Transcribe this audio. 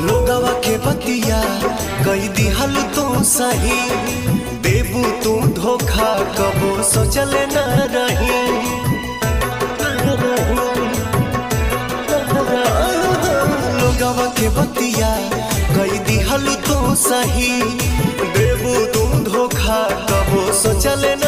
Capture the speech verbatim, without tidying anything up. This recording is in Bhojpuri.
लोगवा के बतिया कई दिहल तू सही, देबू तू धोखा कबो सोचल न रही। लोगवा के बतिया कई दिहल तू सही, देबू तू धोखा कबो सोचल